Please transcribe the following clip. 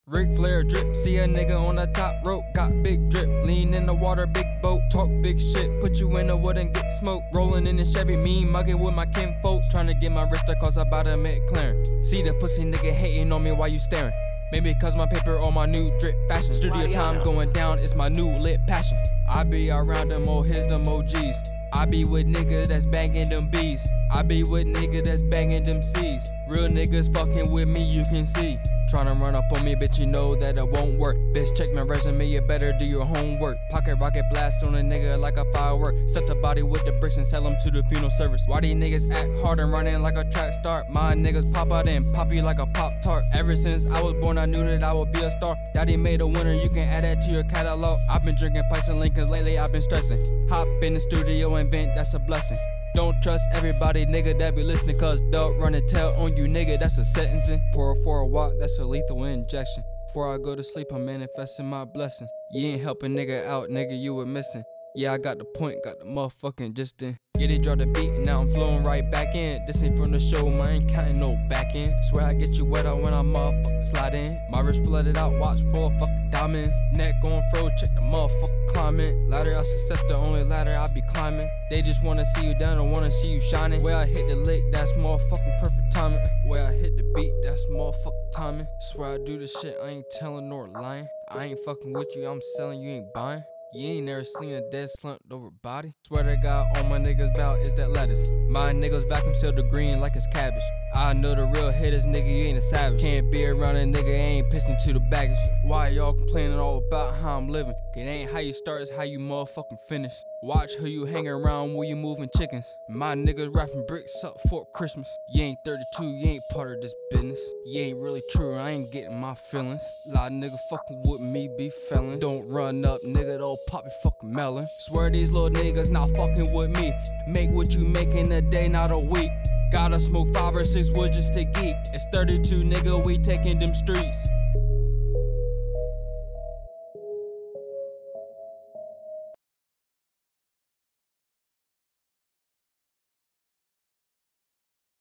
Ric Flair drip, see a nigga on the top rope, got big drip, lean in the water, big boat, talk big shit, put you in the wood and get smoked, rolling in the Chevy, mean mugging with my kin folks, tryna get my wrist cause I bought a McLaren. See the pussy nigga hating on me while you staring. Maybe cause my paper on my new drip fashion. Studio time going down, it's my new lit passion. I be around them old his, them OGs. I be with niggas that's banging them B's. I be with niggas that's banging them C's. Real niggas fucking with me, you can see. Tryna run up on me, bitch, you know that it won't work. Bitch, check my resume, you better do your homework. Pocket rocket blast on a nigga like a firework. Set the body with the bricks and sell them to the funeral service. Why these niggas act hard and running like a track start? My niggas pop out and pop you like a Pop-Tart. Ever since I was born, I knew that I would be a star. Daddy made a winner, you can add that to your catalog. I've been drinking Pikes and Lincolns lately, I've been stressing. Hop in the studio and vent, that's a blessing. Don't trust everybody, nigga, that be listening, cause they'll run and tell on you, nigga, that's a sentencing. Pour for a walk, that's a lethal injection. Before I go to sleep, I'm manifesting my blessings. You ain't helping nigga out, nigga, you were missing. Yeah, I got the point, got the motherfucking just in. Yeah, they drop the beat, and now I'm flowing right back in. This ain't from the show, man, I ain't counting no back end. Swear I get you wet out when I motherfucking slide in. My wrist flooded out, watch full of fucking diamonds. Neck on fro, check the motherfucking climbing. Ladder of success, the only ladder I be climbing. They just wanna see you down and wanna see you shining. Where I hit the lick, that's motherfucking perfect timing. Where I hit the beat, that's motherfucking timing. Swear I do this shit, I ain't telling nor lying. I ain't fucking with you, I'm selling, you ain't buying. You ain't never seen a dead slumped over body. Swear to God, all my niggas bout is that lettuce. My niggas vacuum seal the green like it's cabbage. I know the real hitters, nigga, you ain't a savage. Can't be around a nigga, ain't pitching to the baggage. Why y'all complaining all about how I'm living? It ain't how you start, it's how you motherfucking finish. Watch who you hanging around when you moving chickens. My niggas wrapping bricks up for Christmas. You ain't 32, you ain't part of this business. You ain't really true, I ain't getting my feelings. Lot of niggas fucking with me be felons. Don't run up, nigga, don't pop your fucking melon. Swear these little niggas not fucking with me. Make what you make in a day, not a week. Gotta smoke 5 or 6 wood just to geek. It's 32, nigga, we taking them streets.